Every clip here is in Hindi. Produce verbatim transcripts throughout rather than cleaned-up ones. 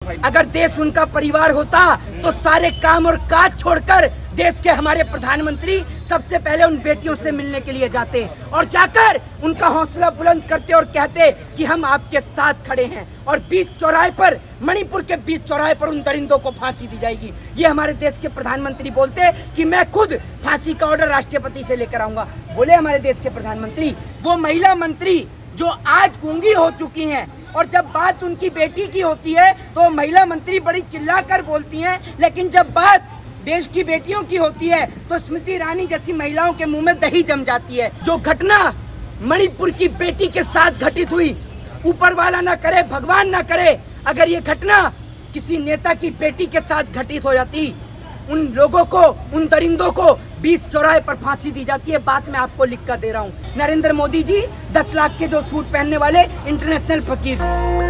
अगर देश उनका परिवार होता तो सारे काम और काज छोड़कर देश के हमारे प्रधानमंत्री सबसे पहले उन बेटियों से मिलने के लिए जाते और जाकर उनका हौसला बुलंद करते और कहते कि हम आपके साथ खड़े हैं और बीच चौराहे पर, मणिपुर के बीच चौराहे पर उन दरिंदों को फांसी दी जाएगी। ये हमारे देश के प्रधानमंत्री बोलते कि मैं खुद फांसी का ऑर्डर राष्ट्रपति से लेकर आऊंगा। बोले हमारे देश के प्रधानमंत्री। वो महिला मंत्री जो आज गूंगी हो चुकी हैं और जब बात उनकी बेटी की होती है तो महिला मंत्री बड़ी चिल्लाकर बोलती हैं, लेकिन जब बात देश की बेटियों की होती है तो स्मृति ईरानी जैसी महिलाओं के मुंह में दही जम जाती है। जो घटना मणिपुर की बेटी के साथ घटित हुई, ऊपर वाला ना करे, भगवान ना करे, अगर ये घटना किसी नेता की बेटी के साथ घटित हो जाती, उन लोगों को, उन दरिंदों को बीच चौराहे पर फांसी दी जाती है। बात मैं आपको लिख कर दे रहा हूँ। नरेंद्र मोदी जी दस लाख के जो सूट पहनने वाले इंटरनेशनल फकीर।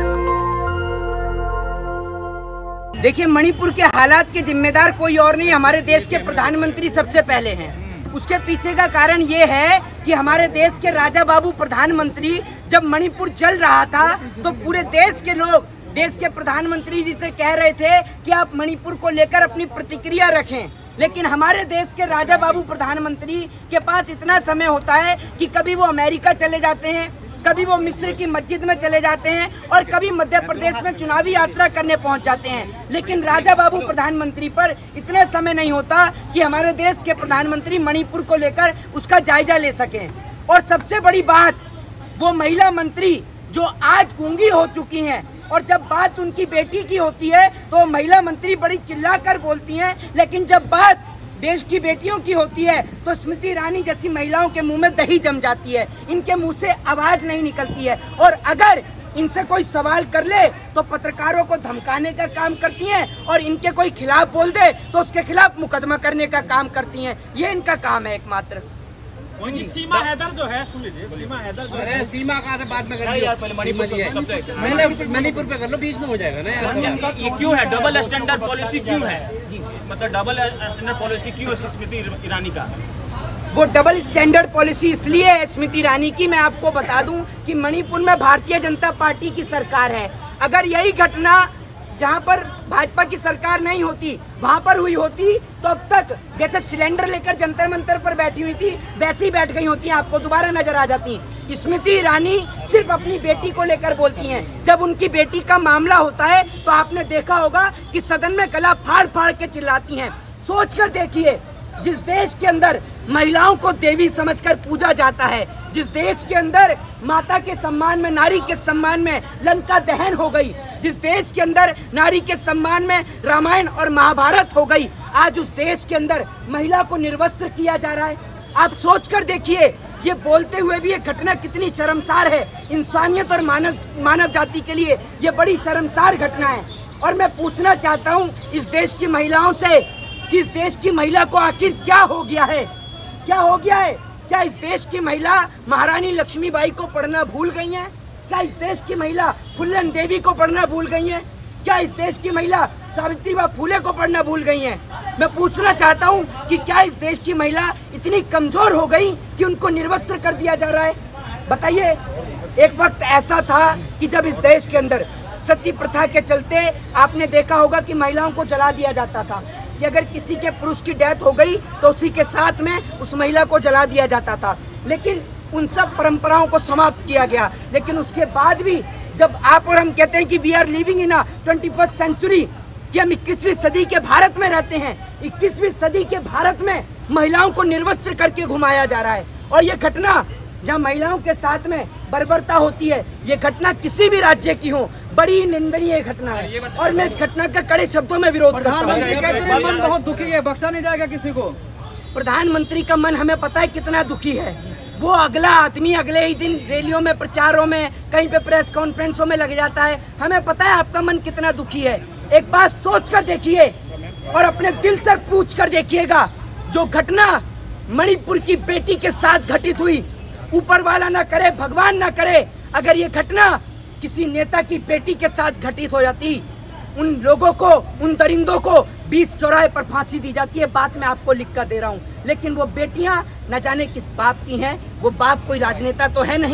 देखिए, मणिपुर के हालात के जिम्मेदार कोई और नहीं, हमारे देश के प्रधानमंत्री सबसे पहले हैं। उसके पीछे का कारण ये है कि हमारे देश के राजा बाबू प्रधानमंत्री जब मणिपुर जल रहा था तो पूरे देश के लोग देश के प्रधानमंत्री जी से कह रहे थे कि आप मणिपुर को लेकर अपनी प्रतिक्रिया रखें, लेकिन हमारे देश के राजा बाबू प्रधानमंत्री के पास इतना समय होता है कि कभी वो अमेरिका चले जाते हैं, कभी वो मिस्र की मस्जिद में चले जाते हैं और कभी मध्य प्रदेश में चुनावी यात्रा करने पहुंच जाते हैं। लेकिन राजा बाबू प्रधानमंत्री पर इतना समय नहीं होता कि हमारे देश के प्रधानमंत्री मणिपुर को लेकर उसका जायजा ले सकें। और सबसे बड़ी बात, वो महिला मंत्री जो आज गूंगी हो चुकी हैं और जब बात उनकी बेटी की होती है तो महिला मंत्री बड़ी चिल्लाकर बोलती हैं, लेकिन जब बात देश की बेटियों की होती है तो स्मृति ईरानी जैसी महिलाओं के मुंह में दही जम जाती है, इनके मुंह से आवाज नहीं निकलती है। और अगर इनसे कोई सवाल कर ले तो पत्रकारों को धमकाने का काम करती हैं और इनके कोई खिलाफ बोल दे तो उसके खिलाफ मुकदमा करने का काम करती हैं। ये इनका काम है एकमात्र। सीमा हैदर जो है, सुन लीजिए, सीमा हैदर जो है, सीमा कहाँ से बात में कर रही है, पहले मणिपुर मैंने मणिपुर पे कर लो, बीच में हो जाएगा ना यार। ये क्यों है डबल स्टैंडर्ड पॉलिसी, क्यों है मतलब डबल स्टैंडर्ड पॉलिसी क्यों है स्मृति ईरानी का? वो डबल स्टैंडर्ड पॉलिसी इसलिए है स्मृति ईरानी की, मैं आपको बता दूं कि मणिपुर में भारतीय जनता पार्टी की सरकार है। अगर यही घटना जहां पर भाजपा की सरकार नहीं होती वहां पर हुई होती तो अब तक जैसे सिलेंडर लेकर जंतर मंतर पर बैठी हुई थी वैसे ही बैठ गई होती, आपको दोबारा नजर आ जाती। स्मृति ईरानी सिर्फ अपनी बेटी को लेकर बोलती हैं। जब उनकी बेटी का मामला होता है तो आपने देखा होगा कि सदन में गला फाड़ फाड़ के चिल्लाती हैं। सोच कर देखिए, जिस देश के अंदर महिलाओं को देवी समझकर पूजा जाता है, जिस देश के अंदर माता के सम्मान में, नारी के सम्मान में लंका दहन हो गई, जिस देश के अंदर नारी के सम्मान में रामायण और महाभारत हो गई, आज उस देश के अंदर महिला को निर्वस्त्र किया जा रहा है। आप सोच कर देखिए, ये बोलते हुए भी ये घटना कितनी शर्मसार है। इंसानियत और मानव मानव जाति के लिए ये बड़ी शर्मसार घटना है। और मैं पूछना चाहता हूँ इस देश की महिलाओं से कि इस देश की महिला को आखिर क्या हो गया है, क्या हो गया है? क्या इस देश की महिला महारानी लक्ष्मीबाई को पढ़ना भूल गई हैं? क्या इस देश की महिला फुल्लन देवी को पढ़ना भूल गई हैं? क्या इस देश की महिला सावित्रीबाई फूले को पढ़ना भूल गई हैं? मैं पूछना चाहता हूं कि क्या इस देश की महिला इतनी कमजोर हो गई कि उनको निर्वस्त्र कर दिया जा रहा है? बताइए। एक वक्त ऐसा था कि जब इस देश के अंदर सती प्रथा के चलते आपने देखा होगा कि महिलाओं को जला दिया जाता था कि अगर किसी के पुरुष की डेथ हो गई तो उसी के साथ में उस महिला को जला दिया जाता था। लेकिन उन सब परंपराओं को समाप्त किया गया। लेकिन उसके बाद भी जब आप और हम कहते हैं कि we are living in a twenty first century, कि हम इक्कीसवीं सदी के भारत में रहते हैं, इक्कीसवीं सदी के भारत में महिलाओं को निर्वस्त्र करके घुमाया जा रहा है। और ये घटना जहाँ महिलाओं के साथ में बर्बरता होती है, ये घटना किसी भी राज्य की हो, बड़ी निंदनीय घटना है। और मैं इस घटना का कड़े शब्दों में विरोध करता हूँ। मन बहुत दुखी है, बख्शा नहीं जाएगा किसी को। प्रधानमंत्री का मन हमें पता है कितना दुखी है। वो अगला आदमी अगले ही दिन रैलियों में, प्रचारों में, कहीं पे प्रेस कॉन्फ्रेंसों में लग जाता है। हमें पता है आपका मन कितना दुखी है। एक बात सोच कर देखिए और अपने दिल से पूछ कर देखिएगा, जो घटना मणिपुर की बेटी के साथ घटित हुई, ऊपर वाला ना करे, भगवान ना करे, अगर ये घटना किसी नेता की बेटी के साथ घटित हो जाती, उन लोगों को, उन दरिंदों को बीच चौराहे पर फांसी दी जाती है। बात मैं आपको लिख कर दे रहा हूँ। लेकिन वो बेटियां न जाने किस बाप की हैं। वो बाप कोई राजनेता तो है नहीं,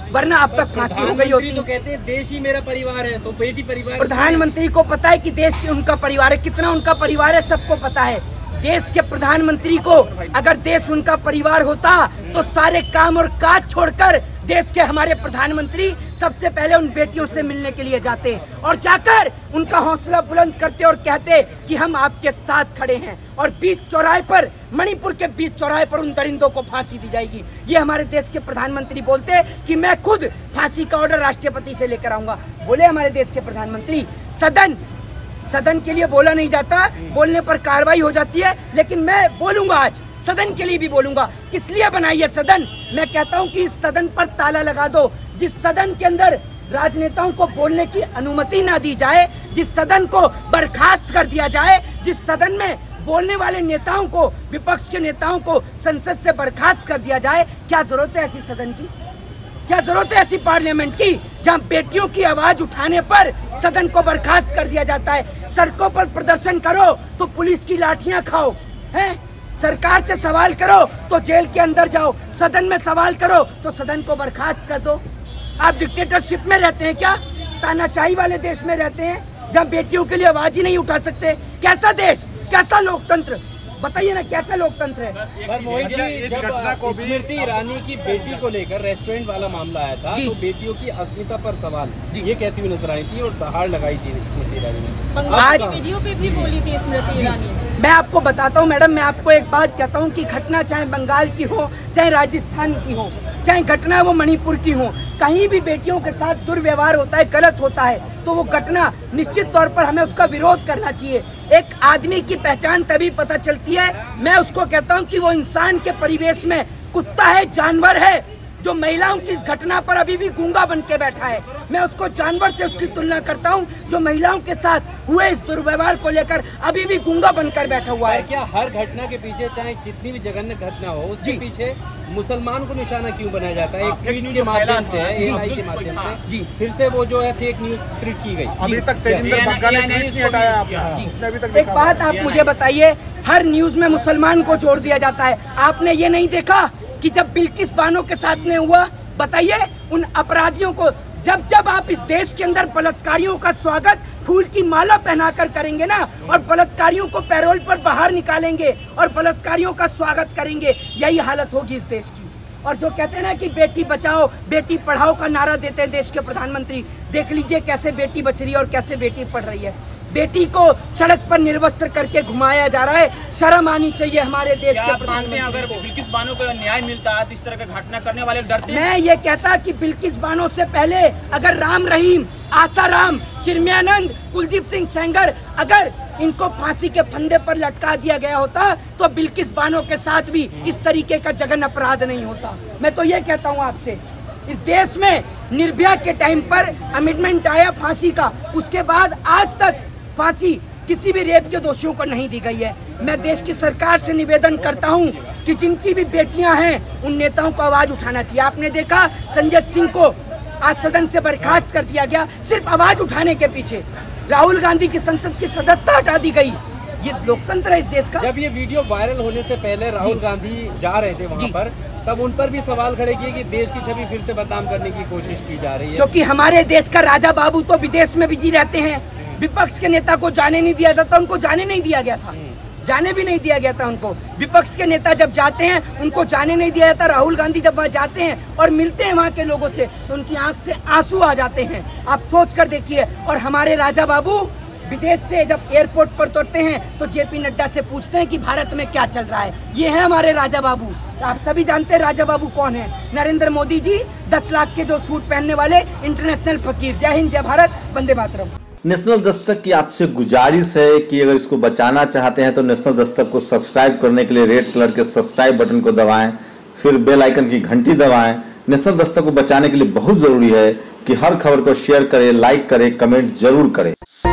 वरना अब तक फांसी हो गई होती। तो कहते हैं देश ही मेरा परिवार है, तो बेटी परिवार। प्रधानमंत्री को पता है कि देश की उनका परिवार है, कितना उनका परिवार है सबको पता है। देश के प्रधानमंत्री को अगर देश उनका परिवार होता तो सारे काम और काज छोड़कर देश के हमारे प्रधानमंत्री सबसे पहले उन बेटियों से मिलने के लिए जाते और जाकर उनका हौसला बुलंद करते और कहते कि हम आपके साथ खड़े हैं, और बीच चौराहे पर, मणिपुर के बीच चौराहे पर उन दरिंदों को फांसी दी जाएगी। ये हमारे देश के प्रधानमंत्री बोलते कि मैं खुद फांसी का ऑर्डर राष्ट्रपति से लेकर आऊंगा। बोले हमारे देश के प्रधानमंत्री। सदन सदन के लिए बोला नहीं जाता, बोलने पर कार्रवाई हो जाती है, लेकिन मैं बोलूंगा आज, सदन के लिए भी बोलूंगा। किस लिए बनाई है सदन? मैं कहता हूं कि इस सदन पर ताला लगा दो। जिस सदन के अंदर राजनेताओं को बोलने की अनुमति ना दी जाए, जिस सदन को बर्खास्त कर दिया जाए, जिस सदन में बोलने वाले नेताओं को, विपक्ष के नेताओं को संसद से बर्खास्त कर दिया जाए, क्या जरूरत है ऐसी सदन की? क्या जरूरत है ऐसी पार्लियामेंट की जहां बेटियों की आवाज उठाने पर सदन को बर्खास्त कर दिया जाता है? सड़कों पर प्रदर्शन करो तो पुलिस की लाठियां खाओ, हैं? सरकार से सवाल करो तो जेल के अंदर जाओ, सदन में सवाल करो तो सदन को बर्खास्त कर दो। आप डिक्टेटरशिप में रहते हैं क्या? तानाशाही वाले देश में रहते हैं जहां बेटियों के लिए आवाज ही नहीं उठा सकते? कैसा देश, कैसा लोकतंत्र? बताइए ना, कैसा लोकतंत्र है? पर मोहित जी, जब स्मृति ईरानी की बेटी को लेकर रेस्टोरेंट वाला मामला आया था तो बेटियों की अस्मिता पर सवाल ये कहती हुई नजर आई थी और दहाड़ लगाई थी स्मृति ईरानी ने। आज वीडियो पे भी बोली थी स्मृति ईरानी। मैं आपको बताता हूँ मैडम, मैं आपको एक बात कहता हूँ कि घटना चाहे बंगाल की हो, चाहे राजस्थान की हो, चाहे घटना वो मणिपुर की हो, कहीं भी बेटियों के साथ दुर्व्यवहार होता है, गलत होता है, तो वो घटना निश्चित तौर पर हमें उसका विरोध करना चाहिए। एक आदमी की पहचान तभी पता चलती है, मैं उसको कहता हूँ कि वो इंसान के परिवेश में कुत्ता है, जानवर है। जो महिलाओं की इस घटना पर अभी भी गूंगा बन के बैठा है, मैं उसको जानवर से उसकी तुलना करता हूं, जो महिलाओं के साथ हुए इस दुर्व्यवहार को लेकर अभी भी गूंगा बनकर बैठा हुआ है। क्या हर घटना के पीछे, चाहे जितनी भी जघन्य घटना हो, उसके पीछे मुसलमान को निशाना क्यों बनाया जाता है? एक ट्वीट के माध्यम से, एएनआई के माध्यम से जी फिर से वो जो है फेक न्यूज स्प्रेड की गई। अभी तक तेजिंदर बग्गा ने ट्वीट नहीं हटाया आपने, उसने अभी तक। एक बात आप मुझे बताइए, हर न्यूज में मुसलमान को जोड़ दिया जाता है। आपने ये नहीं देखा कि जब बिल्किस बानो के साथ में हुआ, बताइए उन अपराधियों को, जब जब आप इस देश के अंदर बलात्कारियों का स्वागत फूल की माला पहनाकर करेंगे ना, और बलात्कारियों को पैरोल पर बाहर निकालेंगे और बलात्कारियों का स्वागत करेंगे, यही हालत होगी इस देश की। और जो कहते हैं ना कि बेटी बचाओ बेटी पढ़ाओ का नारा देते हैं देश के प्रधानमंत्री, देख लीजिए कैसे बेटी बच रही है और कैसे बेटी पढ़ रही है। बेटी को सड़क पर निर्वस्त्र करके घुमाया जा रहा है, शर्म आनी चाहिए हमारे देश के प्रधानमंत्री। अगर बिल्किस बानो को न्याय मिलता है तो इस तरह का घटना करने वाले डरते हैं? मैं ये कहता कि बिल्किस बानो से पहले अगर राम रहीम, आसाराम, चिन्मयानंद, कुलदीप सिंह सेंगर, अगर इनको फांसी के फंदे पर लटका दिया गया होता तो बिल्किस बानो के साथ भी इस तरीके का जघन्य अपराध नहीं होता। मैं तो ये कहता हूँ आपसे, इस देश में निर्भया के टाइम पर अमेंडमेंट आया फांसी का, उसके बाद आज तक फांसी किसी भी रेप के दोषियों को नहीं दी गई है। मैं देश की सरकार से निवेदन करता हूं कि जिनकी भी बेटियां हैं उन नेताओं को आवाज उठाना चाहिए। आपने देखा संजय सिंह को आज सदन से बर्खास्त कर दिया गया सिर्फ आवाज उठाने के पीछे। राहुल गांधी की संसद की सदस्यता हटा दी गई। ये लोकतंत्र है इस देश का। जब ये वीडियो वायरल होने से पहले राहुल गांधी जा रहे थे वहाँ पर, तब उन पर भी सवाल खड़े किए कि देश की छवि फिर से बदनाम करने की कोशिश की जा रही है, क्योंकि हमारे देश का राजा बाबू तो विदेश में बिजी रहते हैं। विपक्ष के नेता को जाने नहीं दिया जाता, उनको जाने नहीं दिया गया था, जाने भी नहीं दिया गया था उनको। विपक्ष के नेता जब जाते हैं उनको जाने नहीं दिया जाता। राहुल गांधी जब वहाँ जाते हैं और मिलते हैं वहाँ के लोगों से तो उनकी आंख से आंसू आ जाते हैं। आप सोच कर देखिए। और हमारे राजा बाबू विदेश से जब एयरपोर्ट पर उतरते हैं तो जेपी नड्डा से पूछते हैं कि भारत में क्या चल रहा है। ये है हमारे राजा बाबू। आप सभी जानते हैं राजा बाबू कौन है। नरेंद्र मोदी जी, दस लाख के जो सूट पहनने वाले इंटरनेशनल फकीर। जय हिंद, जय भारत, वंदे मातरम। नेशनल दस्तक की आपसे गुजारिश है कि अगर इसको बचाना चाहते हैं तो नेशनल दस्तक को सब्सक्राइब करने के लिए रेड कलर के सब्सक्राइब बटन को दबाएं, फिर बेल आइकन की घंटी दबाएं। नेशनल दस्तक को बचाने के लिए बहुत जरूरी है कि हर खबर को शेयर करें, लाइक करें, कमेंट जरूर करें।